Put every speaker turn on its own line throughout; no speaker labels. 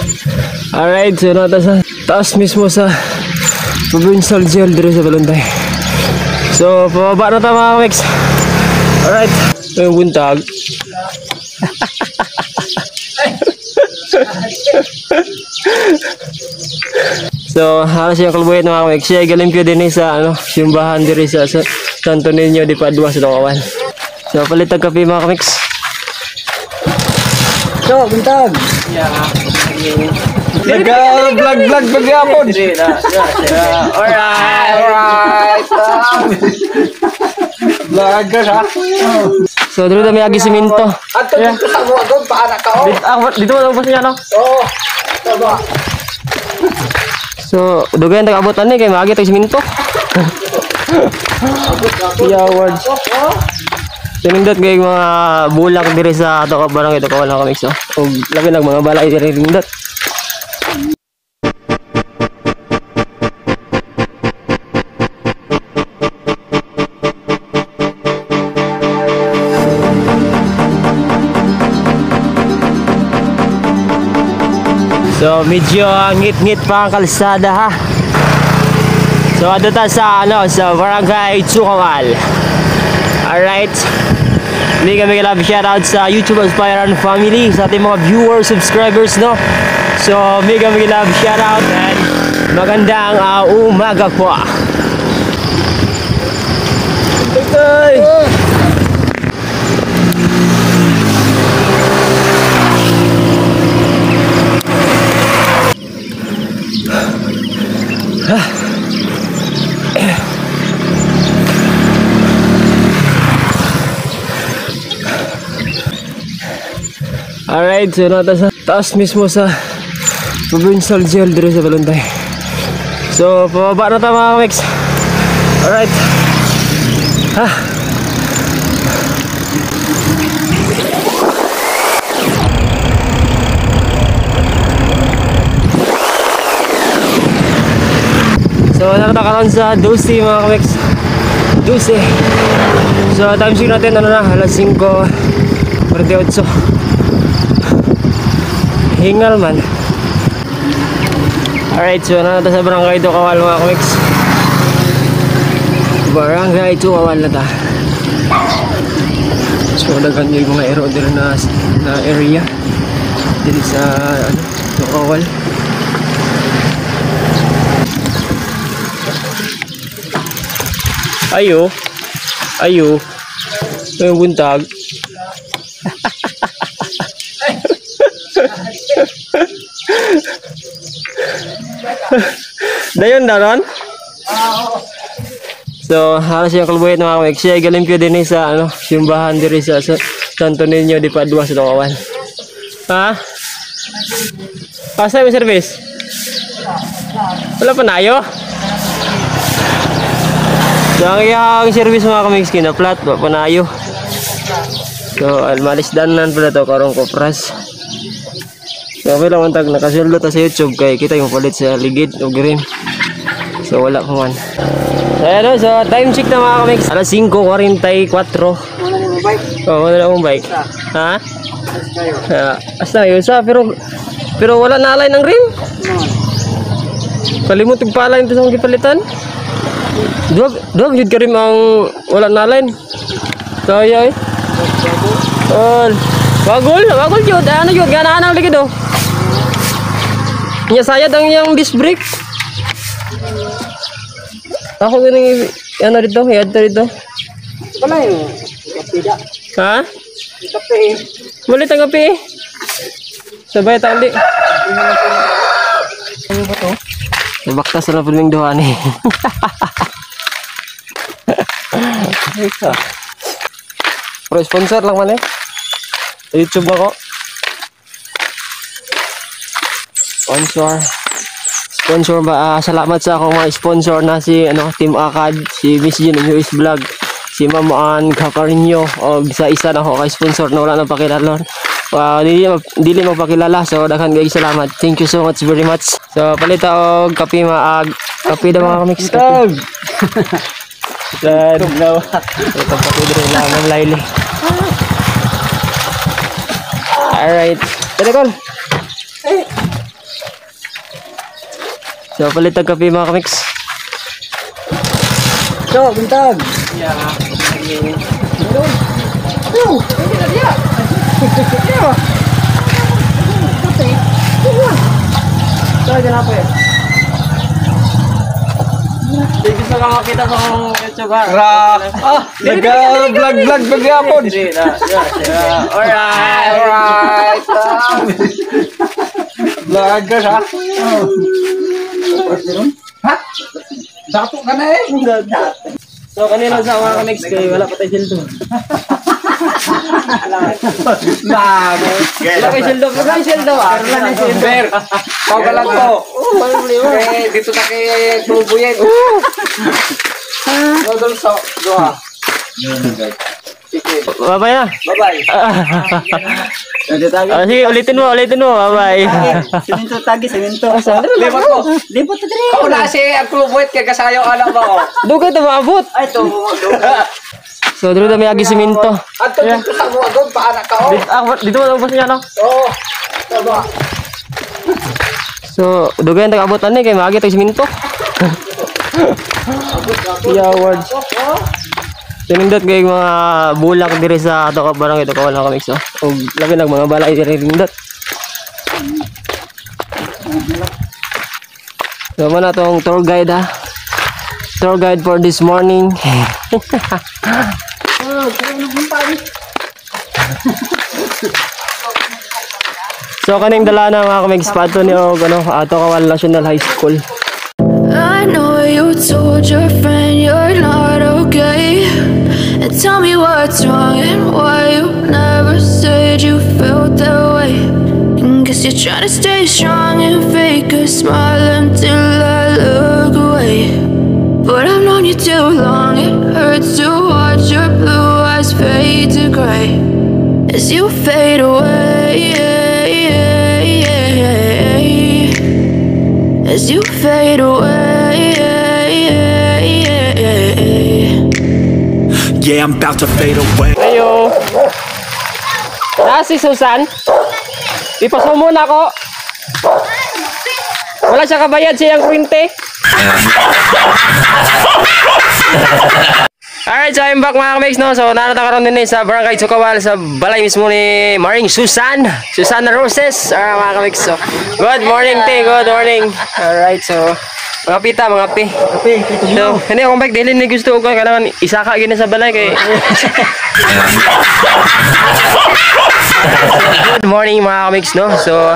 Alright, so nata sa taas mismo sa provincial jail dito sa Balantay. So, pababa na tayo mga kamiks. Alright, yung buntag. So, halos yung kalbuhit na mga kamiks. Siya galimpyo din sa simbahan dito sa Santo Niño di Padua sa Lokawan. So, palitag kape mga kamiks.
So, buntag.
Yeah.
Vlog pagyapon.
Alright.
Vlog ka ha.
So, dito may agi siminto.
Ato dito sa mo agad paana ka oh.
Dito mo tapos niya no?
Oo. Tama.
So, dugayan tag-abutan ni kay maagi tag siminto. Yeah, words. Sinindot kay mga bulak diri sa ato ka barangay ito kawan kami so. Og labi nag mga balay diri nindot. So medyo ngit-ngit pa ang kalsada ha. So ato ta sa sa barangay Tsukawal. Alright. Hindi kami love shoutout sa YouTube Aspiran family, sa ating mga viewers, subscribers no. So may kami love shoutout and magandang umaga po. Okay. Alright, so nata sa taas mismo sa provincial jail dito sa Balantay. So, pababa na tayo mga kamiks. Alright. So, nakatakaroon sa 12 mga kamiks. 12. So, time check natin alas 5:48. Hingal man. Alright, so nata sa barangay Tsukawal mga kamiks. Barangay Tsukawal na ta. So daghan yung mga ero dito na area dito sa Tsukawal. Ayo yung buntag. Dayon daron? So, halos yung kalbuhit na mga kamiks. Siya galimpyo din sa simbahan diri sa Santo Niño di Padua sa Lokawan. Ha? Pasay mo service? Wala pa nayo? So, ang iyang service mga kamiks kinaplat, wala pa nayo. So, almalis danan pala to karong kopras. So, okay lang tag nakasuldo ta sa YouTube kay kita yung palit sa ligid o green. So, wala pa man. So, ayan so time check na mga kamiks. Alas 5:44. Oh, wala akong bike. Ha? Asa yun sa pero wala na alay ng rim. Kalimut pala ito sa mga palitan. Dog jud ka rim ang wala na alay. So, ayo Bagol jud. Ano jud gana lagi do. Nya saya dang yang disc brake. Ako ganing dito, dito.
Wala yung kapida.
Ha?
Kape.
Muli tang kape. Sabay ta uli.
Ano ba to?
Baktas na pud ning duha ni. Pro sponsor lang man YouTube ako. Sponsor ba? Salamat sa akong mga sponsor na si Team Akad, si Miss Jean US Vlog, si Mamaan Caparinho, o sa isa na ako kay sponsor na wala nang pakilala. Dili magpakilala, so daghan kay salamat. Thank you so much very much. So palita og kape kape daw mga mix kape. Sad daw. Ito pa dito lang Laili. Alright. Tara kon. So, palit ang kape mga kamiks.
So, bintag.
Hindi gusto ka makita sa YouTube ha?
Nag-vlog pagyapon.
Alright.
Vlog ka siya. Ha? Dato ka na eh.
So, kanina sa mga kamiks kayo, wala pa tayo sildo. Wala kayo sildo. Wala kayo sildo ah.
Ber, tao ka lang to. Dito na kay Tubuyen. Nodol so, doha.
Bye-bye na.
Bye-bye.
Sige, ulitin mo. Bye-bye.
Siminto tagi, siminto.
Lipat ko.
Lipat na dali. Ako na si ang Tubuyen kay kasayo alam mo.
Dugay ito maabot.
Ay, to mo.
So, dito na may agi siminto.
At dito sa mo agad paana ka oh.
Dito mo lang niya, no?
Oo. Tama.
So, dugay ang tagabutan ni kay maagi tayo siminto. Yeah, words. Tinindot kay mga bulak diri sa ato ka barang ito kawala kami so. Og labi nag mga balay diri tinindot. So man atong tour guide ha. Tour guide for this morning. So kaning dala na mga kamig spot ni og ano ato Kawal National High School.
I know you told your friend you're not okay, and tell me what's wrong and why you never said you felt that way. And guess you're trying to stay strong and fake a smile until I look away. But I've known you too long, it hurts to watch your blue eyes fade to gray as you fade away. As you fade away.
Yeah, I'm about to fade away.
Ayo. Si Susan. Ipasok muna ko. Wala siya kabayad siyang kwinte. Alright, so I'm back mga kamiks, no? So nanatakaroon din sa Barangay Kawal sa balay mismo ni Maring Susan Roses, mga kamiks. So good morning, te. Good morning. Alright, so mga pita, mga pi. So, hindi akong bike, dili ni gusto ko kailangan isaka gina sa balay kay. Good morning mga kamiks, no? So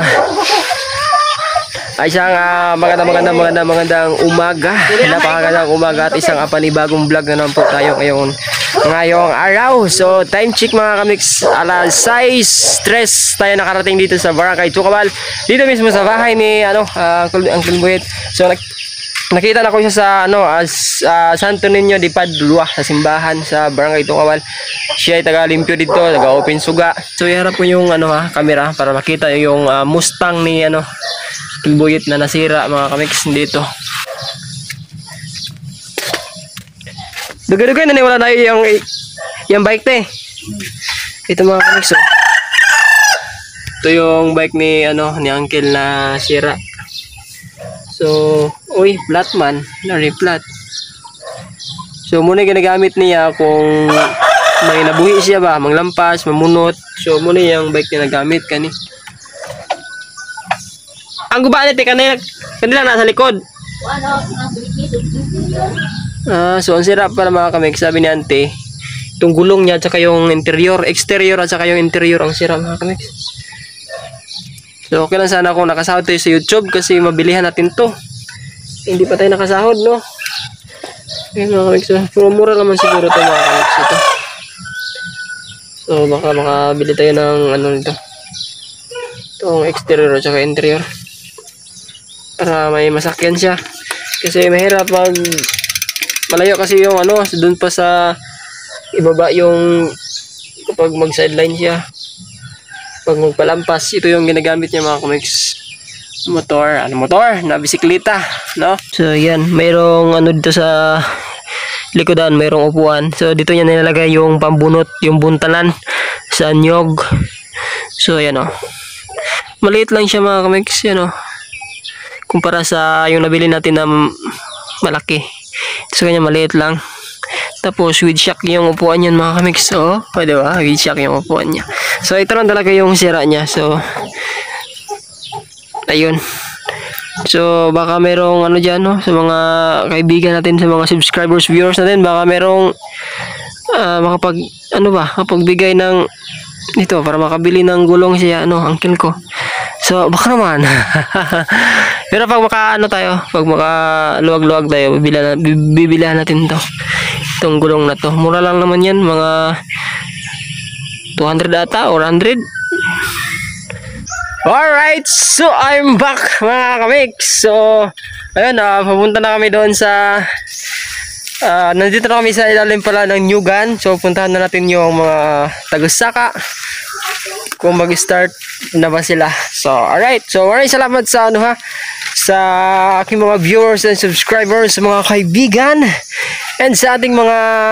ay isang magandang umaga. Napakagandang umaga at isang panibagong vlog na naman po tayo ngayong araw. So time check mga kamiks, alas 6:03 tayo nakarating dito sa Barangay Kawal. Dito mismo sa bahay ni Uncle Boyet. So nakita na ko siya sa Santo Niño de Padua sa simbahan sa Barangay Kawal. Siya ay taga-limpyo dito, taga-open suga. So iharap ko yung camera para makita yung Mustang ni Boyet na nasira mga kamiks dito. Dugay-dugay na wala na yung bike te. Ito mga kamiks oh. Ito yung bike ni ni Uncle na sira. So, uy, flat man, na-reflat. So, muna ginagamit niya kung may nabuhi siya ba, manglampas, mamunot. So, muna yung bike niya nagamit kani. Ang gubaan nito kanila nasa likod. So ang sira para mga kamiks, sabi ni Ante, itong gulong niya at saka yung exterior at saka yung interior ang sira mga kamiks. So okay lang sana kung nakasahod tayo sa YouTube kasi mabilihan natin to. Hindi pa tayo nakasahod, no? Ayun mga kamiks, pero mura naman siguro to mga kamiks ito. So baka makabili tayo ng nito. Itong exterior at saka interior. Para may masakyan siya. Kasi mahirap pag malayo kasi yung doon pa sa ibaba yung kapag mag sideline siya. Pag magpalampas, ito yung ginagamit niya mga kamiks. Motor na bisikleta, no? So yan, mayroong dito sa likodan, mayroong upuan. So dito niya nilalagay yung pambunot, yung buntalan sa nyog. So yan maliit lang siya mga kamiks, kumpara sa yung nabili natin na malaki. Sa kanya maliit lang. Tapos with shock yung upuan niyan mga kamix. So, di ba? With shock yung upuan niya. So, ito lang talaga yung sira niya. So, ayun. So, baka merong ano dyan, no? Sa mga kaibigan natin, sa mga subscribers, viewers natin, baka merong makapagbigay ng ito para makabili ng gulong siya, uncle ko. So, baka naman. Pero pag pag makaluwag-luwag tayo, bibilihan natin to. Itong gulong na to. Mura lang naman yan, mga 200 ata or 100. Alright, so I'm back mga kamix. So, ayun, papunta na kami doon sa nandito na kami sa ilalim pala ng New Gun. So, puntahan na natin yung mga taga-Saka kung mag-start na ba sila. So, alright. So, maraming salamat sa sa aking mga viewers and subscribers, mga kaibigan, and sa ating mga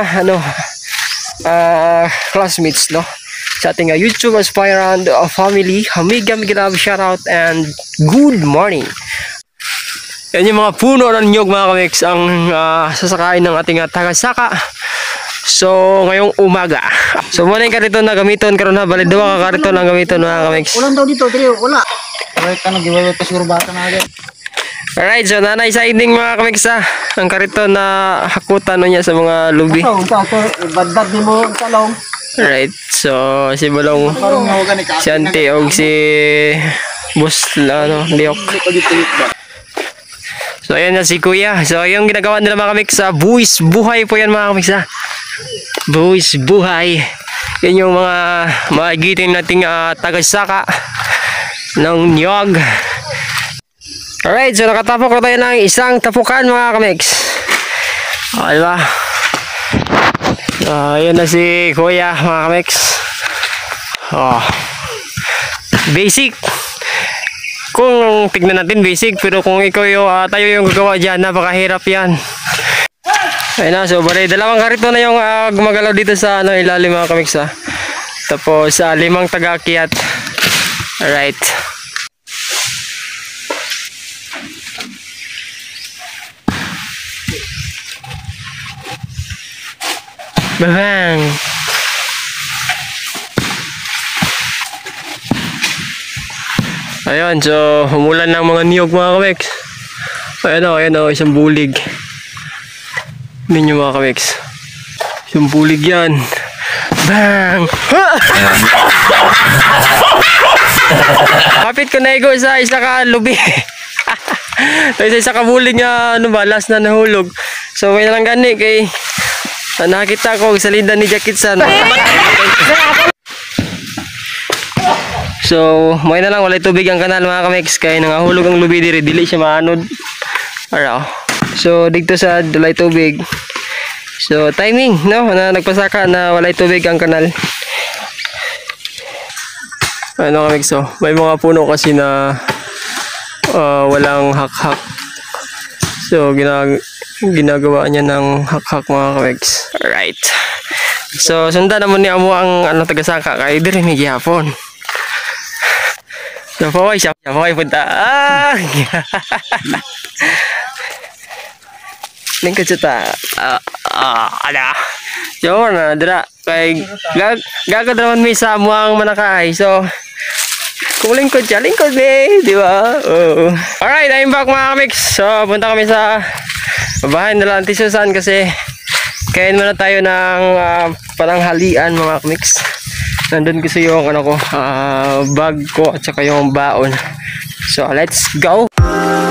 classmates, no? Sa ating YouTube aspirant family. Hamigam ginab shoutout and good morning. Yan yung mga puno ng nyog mga kamix ang sasakain ng ating taga-Saka. So ngayong umaga. So muna yung karito na gamiton karon na bali duwa ka karito lang gamiton mga kamix.
Ulan daw dito, Trio. Wala. Alright, giveaway pa siguro bata na agad.
Alright, so nanay siding mga kamix ang karito na hakutan niya sa mga lubi.
Bad ni mo talong.
Alright, so si Balong, si Ante og si Boss Liok. So ayan na si Kuya. So yung ginagawa nila mga kamix sa buwis buhay po yan mga kamix buwis buhay. Yan yung mga magiting nating taga-Saka ng nyog. Alright, so nakatapok na tayo ng isang tapukan mga kamix. Diba? Ayan na si Kuya mga kamix. Basic. Kung tignan natin basic, pero kung ikaw yung tayo yung gagawa dyan, napakahirap yan. Ayun na, so bali dalawang karito na yung gumagalaw dito sa ilalim mga kamix Tapos 5 taga-akyat. Alright. Bang! Ayun, so humulan ng mga niyog mga kamix. Ayan o, isang bulig. Ninyo mga kamix. Isang bulig yan. Bang! Kapit ko na igo sa isa ka lubi. Sa isa ka bulig nga, last na nahulog. So may lang gani kay nakita ko sa linda ni Jacket San. So, may na lang walay tubig ang kanal mga kamix kay nangahulog ang lubi diri, dili siya maanod. Araw. So, dito sa walay tubig. So, timing, no? Na nagpasaka na walay tubig ang kanal. Ano kamix, so, may mga puno kasi na walang hak-hak. So, ginagawa niya ng hak-hak mga kamix. Alright. So, sundan naman ni amo ang taga-Saka kay diri may gihapon. So, siya punta. Lingkod siya ta. So, dira. Kay, gagad naman may sa amuang manakaay. So, kung lingkod siya, lingkod di ba? Alright, I'm back mga kamix. So, punta kami sa bahay nila Auntie Susan kasi kain muna tayo ng pananghalian mga kamix. Nandun kasi yung bag ko at saka yung baon. So let's go.